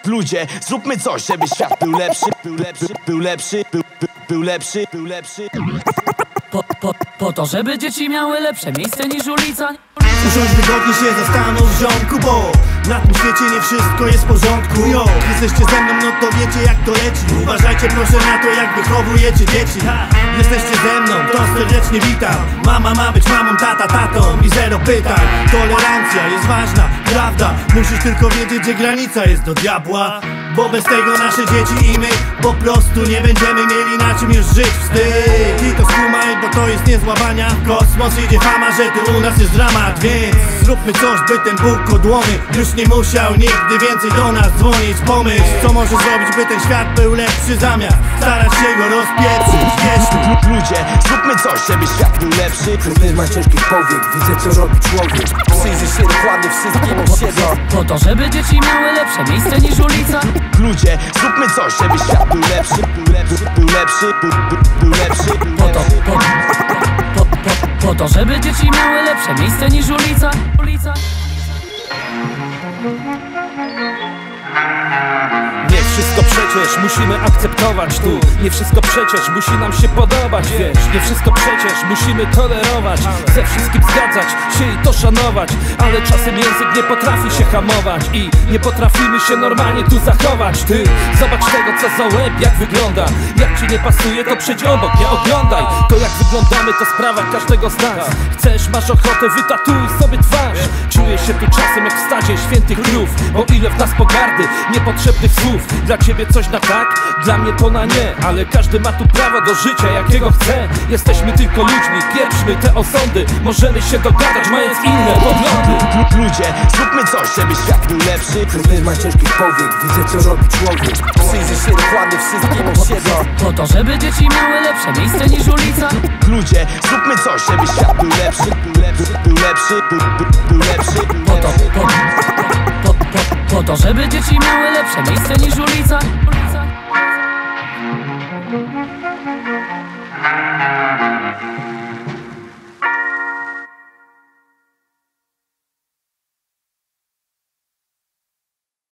Ludzie, zróbmy coś, żeby świat był lepszy, był lepszy, był lepszy, był lepszy, był lepszy. Po to, żeby dzieci miały lepsze miejsce niż ulica. Usiądź wygodnie, się zastanów, ziomku, bo na tym świecie nie wszystko jest w porządku. Jo, jesteście ze mną, no to wiecie jak to leci. Uważajcie proszę na to, jak wychowujecie dzieci. Jesteście ze mną, to serdecznie witam. Mama ma być mamą, tata tatą i zero pytań. Tolerancja jest ważna, prawda. Musisz tylko wiedzieć, gdzie granica jest do diabła. Bo bez tego nasze dzieci i my po prostu nie będziemy mieli na czym już żyć. Wstyd i to skumaj, bo to jest niezła bania. W kosmos idzie fama, że tu u nas jest dramat. Więc zróbmy coś, by ten Bóg odłony już nie musiał nigdy więcej do nas dzwonić. Pomyśl, co możesz zrobić, by ten świat był lepszy, zamiast starać się go rozpieprzyć. Ludzie, zróbmy coś, żeby świat był lepszy. Ty ma ciężki powiek, widzę co robi człowiek. Przyjrzy się dokładnie wszystkim od siebie. Po to, żeby dzieci miały lepsze miejsce niż ulica. Ludzie, zróbmy coś, żeby świat był lepszy, był lepszy, był lepszy, był lepszy. Po to, żeby dzieci miały lepsze miejsce niż ulica. Nie wszystko przecież musimy akceptować tu. Nie wszystko przecież musi nam się podobać, wiesz. Nie wszystko przecież musimy tolerować. Ze wszystkim zgadzać się i to szanować. Ale czasem język nie potrafi się hamować i nie potrafimy się normalnie tu zachować. Ty zobacz tego co za łeb, jak wygląda. Jak ci nie pasuje to przejdź obok, nie oglądaj. To jak wyglądamy to sprawa każdego z nas. Chcesz, masz ochotę, wytatuj sobie twarz. Czuję się tu czasem jak w stadzie świętych krów. O ile w nas pogardy, niepotrzebnych słów. Dla ciebie coś na tak, dla mnie to na nie. Ale każdy ma tu prawo do życia jakiego chce. Jesteśmy tylko ludźmi, pieprzmy te osądy. Możemy się dogadać mając inne poglądy. Ludzie, zróbmy coś, żeby świat był lepszy. Ty ma ciężki powiek, widzę co robi człowiek. Przyjrzy się dokładnie wszystkim od siebie. Po to, żeby dzieci miały lepsze miejsce niż ulica. Ludzie, zróbmy coś, żeby świat był lepszy, był lepszy, był lepszy, był lepszy. Po to, żeby dzieci miały lepsze miejsce niż ulica.